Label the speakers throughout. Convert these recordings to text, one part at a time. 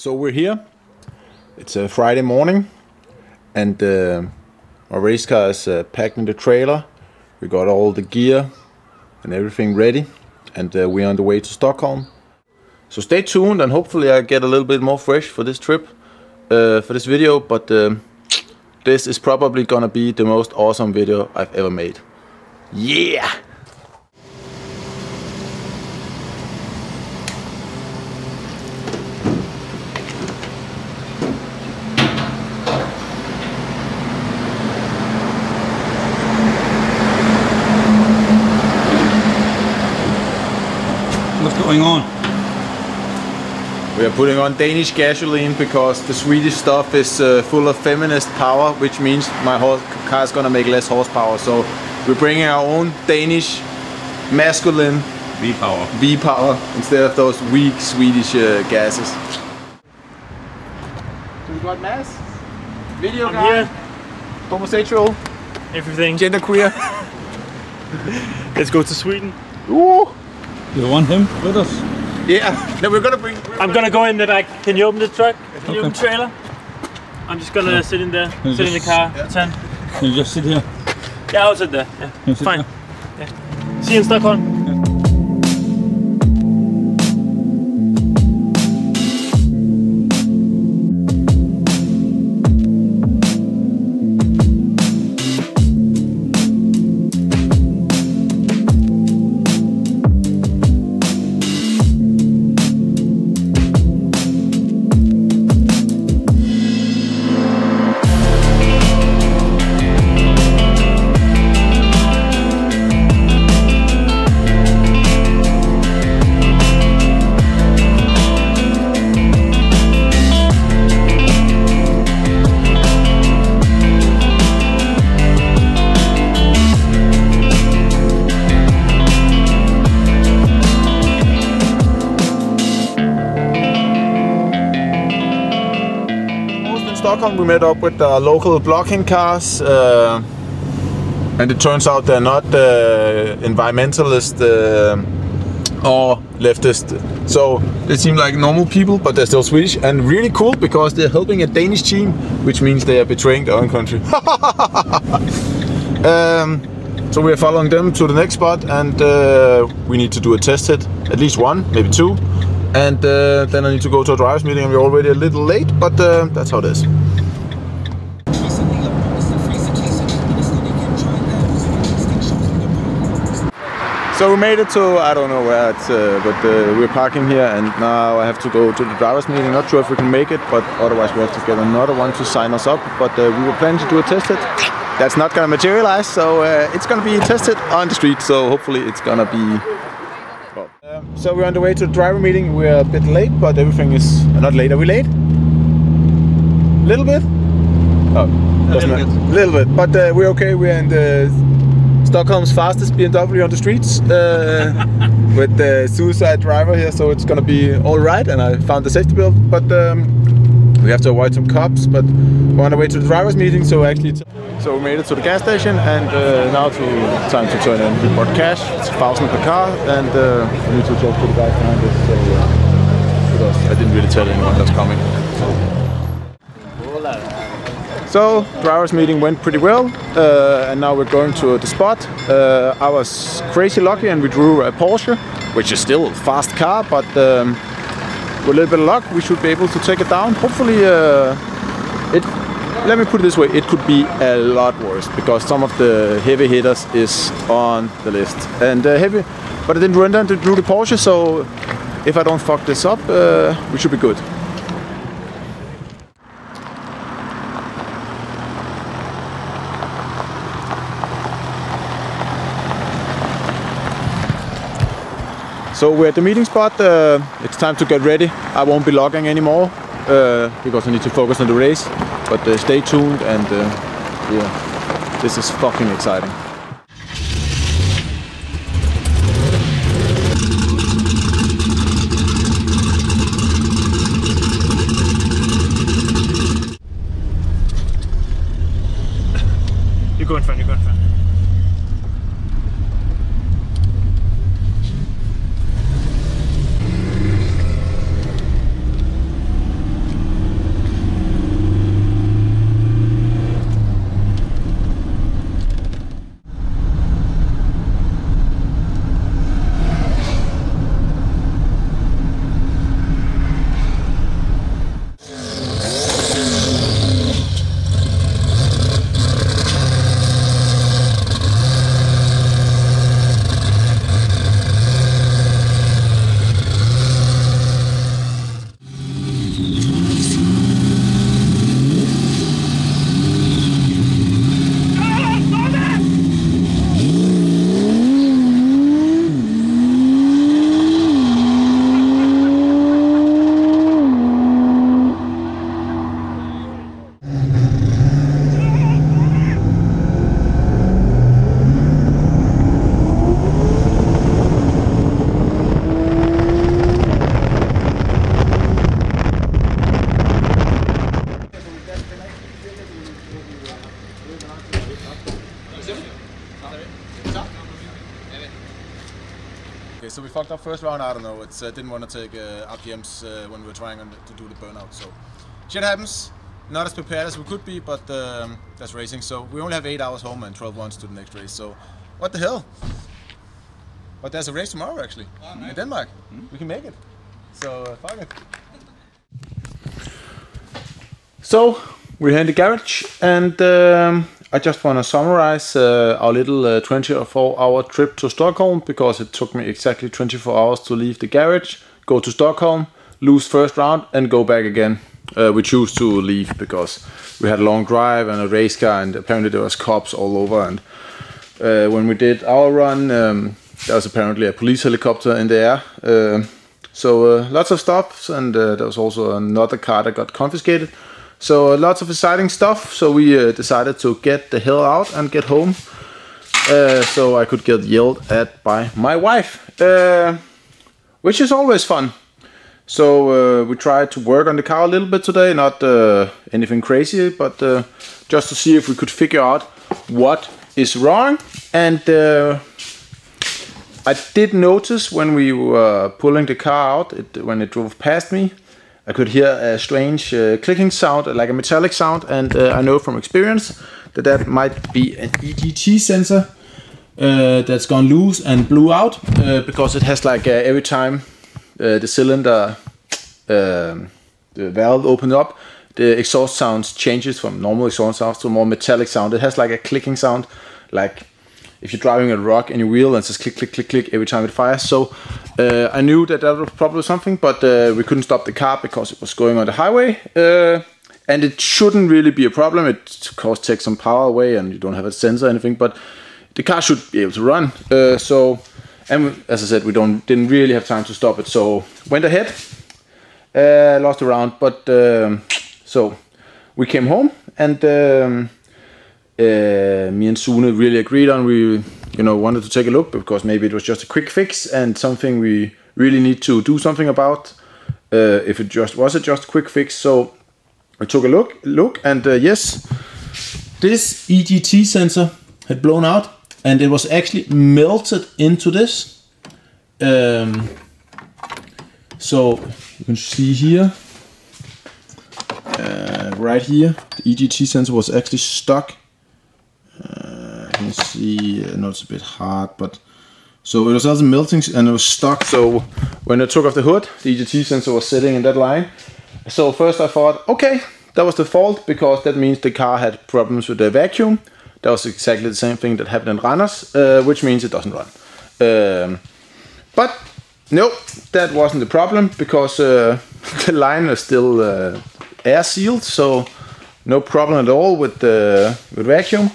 Speaker 1: So we're here. It's a Friday morning, and our race car is packed in the trailer. We got all the gear and everything ready, and we're on the way to Stockholm. So stay tuned, and hopefully I get a little bit more fresh for this trip, for this video. But this is probably gonna be the most awesome video I've ever made. Yeah!
Speaker 2: What's going on?
Speaker 1: We are putting on Danish gasoline because the Swedish stuff is full of feminist power, which means my car is gonna make less horsepower. So we're bringing our own Danish masculine V-power instead of those weak Swedish gases. So we got mass, video guy, here. Homosexual,
Speaker 3: everything,
Speaker 1: genderqueer.
Speaker 3: Let's go to Sweden.
Speaker 1: Ooh.
Speaker 2: You want him with us?
Speaker 1: Yeah. No, we're gonna bring.
Speaker 3: I'm gonna go in the back. Can you open the truck? Can you open the trailer? I'm just gonna sit in there, sit in the car.
Speaker 2: Can you just sit here?
Speaker 3: Yeah, I'll sit there. Yeah, fine. Yeah. See you in Stockholm.
Speaker 1: Stockholm, we met up with the local blocking cars, and it turns out they're not environmentalist or leftist. So they seem like normal people, but they're still Swedish and really cool because they're helping a Danish team, which means they are betraying their own country. So we are following them to the next spot, and we need to do a test hit, at least one, maybe two. And then I need to go to a driver's meeting, and we're already a little late, but that's how it is. So we made it to, I don't know where it's, but we're parking here, and now I have to go to the driver's meeting. Not sure if we can make it, but otherwise we have to get another one to sign us up. But we were planning to do a test hit. That's not gonna materialize, so it's gonna be tested on the street, so hopefully it's gonna be... So we're on the way to the driver meeting. We're a bit late, but everything is not late. Are we late? Little bit? Oh, doesn't matter. Little bit, but we're okay. We're in the Stockholm's fastest BMW on the streets with the suicide driver here, so it's gonna be all right. And I found the safety belt, but we have to avoid some cops. But we're on the way to the driver's meeting, so actually. So we made it to the gas station, and now time to turn in. We bought cash, it's 1,000 per car, and we need to talk to the guy behind us, so, because I didn't really tell anyone that's coming. So, driver's meeting went pretty well, and now we're going to the spot. I was crazy lucky, and we drew a Porsche, which is still a fast car, but with a little bit of luck, we should be able to take it down. Hopefully, let me put it this way, it could be a lot worse, because some of the heavy hitters is on the list. And heavy, but I didn't run down to do the Porsche, so if I don't fuck this up, we should be good. So we're at the meeting spot, it's time to get ready. I won't be logging anymore, because I need to focus on the race. But stay tuned, and yeah, this is fucking exciting.
Speaker 3: You go in front, you go in front.
Speaker 1: Okay, so we fucked up first round. I don't know. It's didn't want to take RPMs when we were trying to do the burnout. So shit happens. Not as prepared as we could be, but that's racing. So we only have 8 hours home and 12 runs to the next race. So what the hell? But there's a race tomorrow actually in Denmark. We can make it. So fuck it. So we're here in the garage, and I just want to summarize our little 24-hour trip to Stockholm, because it took me exactly 24 hours to leave the garage, go to Stockholm, lose first round, and go back again. We choose to leave because we had a long drive and a race car, and apparently there was cops all over. And when we did our run, there was apparently a police helicopter in the air. So lots of stops, and there was also another car that got confiscated. So lots of exciting stuff. So we decided to get the hell out and get home, so I could get yelled at by my wife, which is always fun. So we tried to work on the car a little bit today, not anything crazy, but just to see if we could figure out what is wrong. And I did notice when we were pulling the car out, when it drove past me, I could hear a strange clicking sound, like a metallic sound, and I know from experience that that might be an EGT sensor that's gone loose and blew out, because it has like every time the cylinder, the valve opened up, the exhaust sounds changes from normal exhaust sounds to a more metallic sound. It has like a clicking sound, like if you're driving a rock in your wheel and it says click, click, click, click every time it fires. So I knew that that was probably something, but we couldn't stop the car because it was going on the highway. And it shouldn't really be a problem. It of course takes some power away and you don't have a sensor or anything, but the car should be able to run. And as I said, we didn't really have time to stop it. So went ahead, lost a round, but so we came home, and me and Sune really agreed on, we wanted to take a look, because maybe it was just a quick fix and something we really need to do something about, if it just was just a quick fix. So we took a look, and yes, this EGT sensor had blown out, and it was actually melted into this. So you can see here, right here, the EGT sensor was actually stuck. You can see, I know it's a bit hard, but so it was also melting and it was stuck. So when I took off the hood, the EGT sensor was sitting in that line. So first I thought, okay, that was the fault, because that means the car had problems with the vacuum. That was exactly the same thing that happened in Randers, which means it doesn't run. But no, that wasn't the problem, because the line is still air sealed, so no problem at all with vacuum.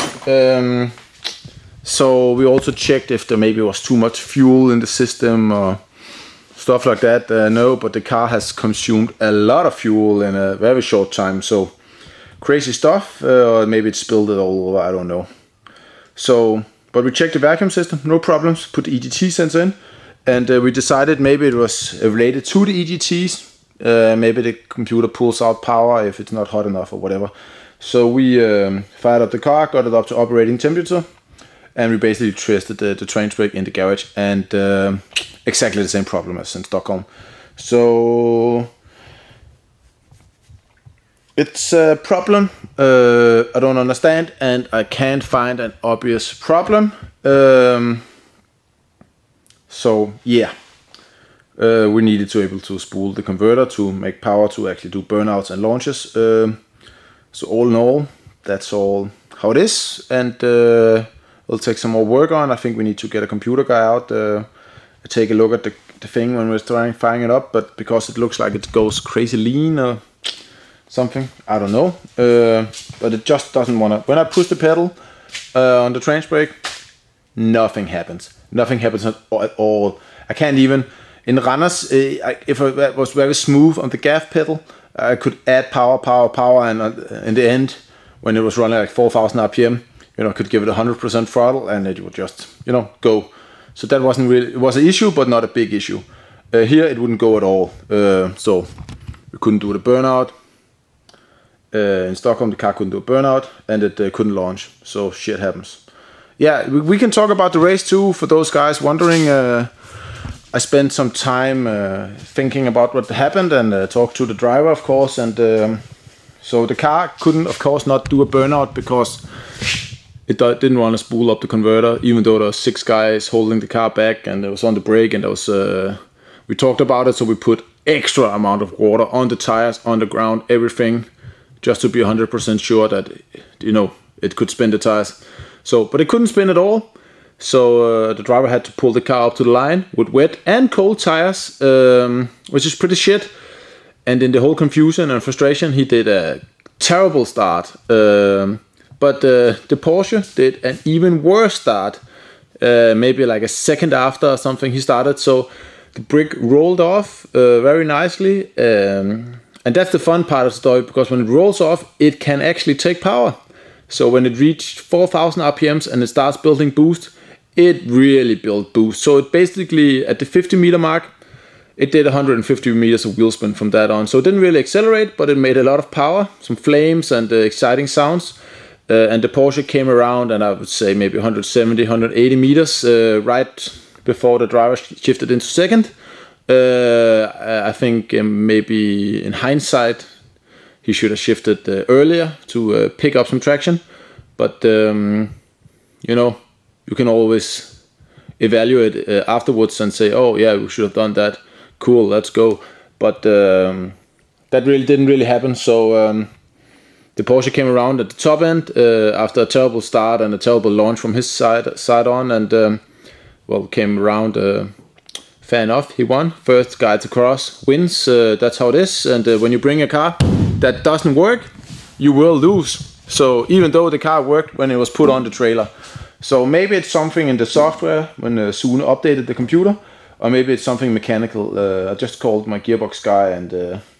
Speaker 1: So we also checked if there maybe was too much fuel in the system or stuff like that. No, but the car has consumed a lot of fuel in a very short time, so crazy stuff, or maybe it spilled it all over, I don't know. So, but we checked the vacuum system, no problems, put the EGT sensor in, and we decided maybe it was related to the EGTs. Maybe the computer pulls out power if it's not hot enough or whatever. So we fired up the car, got it up to operating temperature, and we basically tested the train brake in the garage, and exactly the same problem as in Stockholm. So it's a problem I don't understand, and I can't find an obvious problem. So yeah, we needed to be able to spool the converter to make power to actually do burnouts and launches. So all in all, that's all how it is, and it'll take some more work on. I think we need to get a computer guy out, take a look at the thing when we're firing it up, but because it looks like it goes crazy lean or something, I don't know, but it just doesn't want to. When I push the pedal on the train brake, nothing happens. Nothing happens at all. I can't even, in Randers, if I was very smooth on the gas pedal, I could add power, and in the end, when it was running like 4,000 RPM, I could give it 100% throttle, and it would just, go. So that wasn't really, it was an issue, but not a big issue. Here it wouldn't go at all, so we couldn't do the burnout. In Stockholm, the car couldn't do a burnout, and it couldn't launch. So shit happens. yeah, we can talk about the race too. For those guys wondering, I spent some time thinking about what happened and talked to the driver, of course. And so the car couldn't, of course, not do a burnout because it didn't want to spool up the converter, even though there were 6 guys holding the car back and it was on the brake. And there was we talked about it, so we put extra amount of water on the tires, on the ground, everything, just to be 100% sure that it could spin the tires. So, but it couldn't spin at all. So the driver had to pull the car up to the line with wet and cold tires, which is pretty shit. And in the whole confusion and frustration, he did a terrible start. But the Porsche did an even worse start, maybe like a second after or something he started. So the brick rolled off very nicely. And that's the fun part of the story, because when it rolls off, it can actually take power. So when it reached 4,000 RPMs and it starts building boost, it really built boost. So it basically, at the 50 meter mark, it did 150 meters of wheel spin from that on. So it didn't really accelerate, but it made a lot of power, some flames and exciting sounds. And the Porsche came around, and I would say maybe 170, 180 meters right before the driver shifted into second. I think maybe in hindsight, he should have shifted earlier to pick up some traction. But, you can always evaluate afterwards and say, oh yeah, we should have done that. Cool, let's go. But that didn't really happen. So the Porsche came around at the top end after a terrible start and a terrible launch from his side on, and came around. Fair enough, he won. First guy to cross wins. That's how it is. And when you bring a car that doesn't work, you will lose. So even though the car worked when it was put on the trailer. So maybe it's something in the software when Sune updated the computer, or maybe it's something mechanical. I just called my gearbox guy, and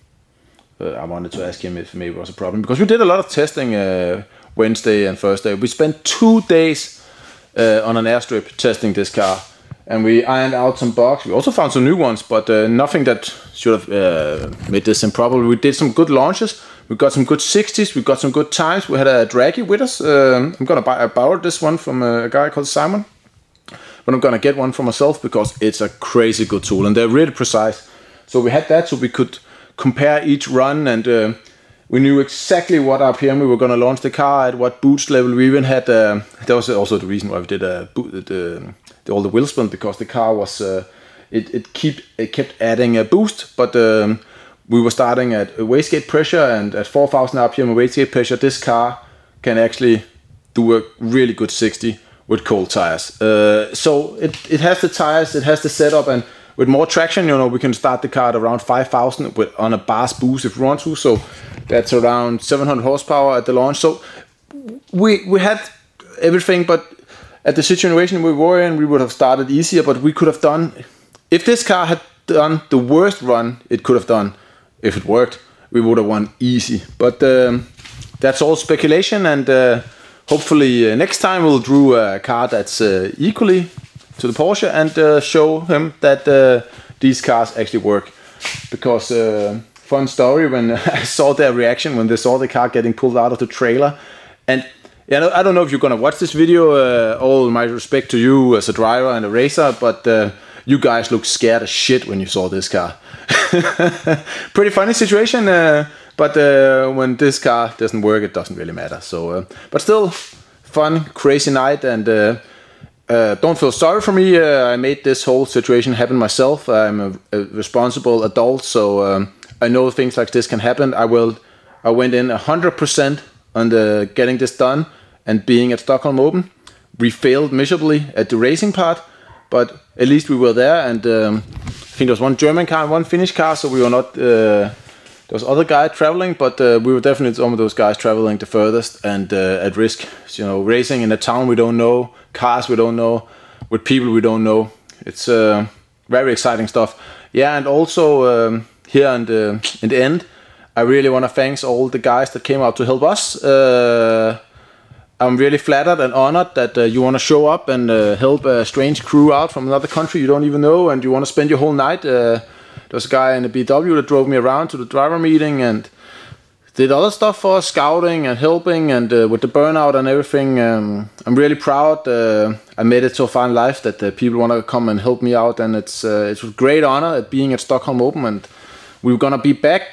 Speaker 1: I wanted to ask him if maybe it was a problem, because we did a lot of testing Wednesday and Thursday. We spent 2 days on an airstrip testing this car, and we ironed out some bugs. We also found some new ones, but nothing that should have made this improbable. We did some good launches. We got some good 60s. We got some good times. We had a Draghi with us. I'm gonna borrow this one from a guy called Simon, but I'm gonna get one for myself because it's a crazy good tool and they're really precise. So we had that, so we could compare each run, and we knew exactly what RPM we were gonna launch the car at, what boost level. We even had. That was also the reason why we did all the wheel spin, because the car was it kept adding a boost, but we were starting at wastegate pressure, and at 4,000 RPM wastegate pressure, this car can actually do a really good 60 with cold tires. So it has the tires, it has the setup, and with more traction, we can start the car at around 5,000 on a bars boost if we want to. So that's around 700 horsepower at the launch. So we had everything, but at the situation we were in, we would have started easier, but we could have done, if this car had done the worst run it could have done, if it worked, we would have won easy. But that's all speculation, and hopefully next time we'll do a car that's equally to the Porsche, and show him that these cars actually work. Because fun story, when I saw their reaction when they saw the car getting pulled out of the trailer, and I don't know if you're gonna watch this video, all my respect to you as a driver and a racer, but you guys look scared as shit when you saw this car. Pretty funny situation, but when this car doesn't work, it doesn't really matter. So, but still, fun, crazy night, and don't feel sorry for me. I made this whole situation happen myself. I'm a responsible adult, so I know things like this can happen. I went in 100% on getting this done and being at Stockholm Open. We failed miserably at the racing part, but at least we were there, and I think there was one German car and one Finnish car, so we were not, there was other guys traveling, but we were definitely some of those guys traveling the furthest and at risk. Racing in a town we don't know, cars we don't know, with people we don't know. It's very exciting stuff. Yeah, and also here in the end, I really want to thank all the guys that came out to help us. I'm really flattered and honored that you want to show up and help a strange crew out from another country you don't even know, and you want to spend your whole night. There's a guy in the BW that drove me around to the driver meeting, and did other stuff for us, scouting and helping, and with the burnout and everything. I'm really proud. I made it so far in life that people want to come and help me out, and it's a great honor at being at Stockholm Open, and we're gonna be back.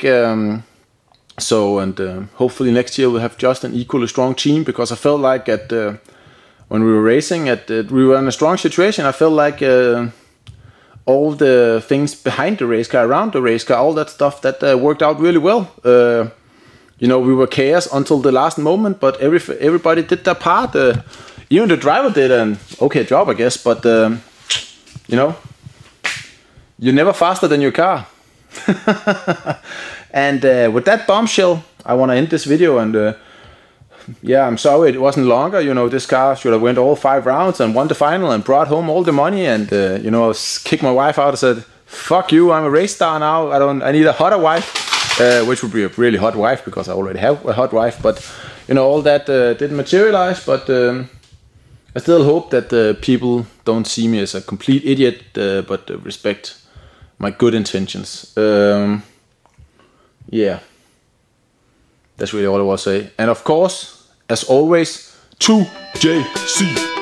Speaker 1: Hopefully next year we'll have just an equally strong team, because I felt like when we were racing, we were in a strong situation. I felt like all the things behind the race car, around the race car, all that stuff that worked out really well. We were chaos until the last moment, but everybody did their part. Even the driver did an okay job, I guess. But you're never faster than your car. And with that bombshell, I want to end this video. And I'm sorry it wasn't longer. This car should have went all 5 rounds and won the final and brought home all the money. And I kicked my wife out and said, "Fuck you! I'm a race star now. I need a hotter wife." Which would be a really hot wife, because I already have a hot wife. But all that didn't materialize. But I still hope that people don't see me as a complete idiot, but respect my good intentions. That's really all I want to say. And of course, as always, 2JC.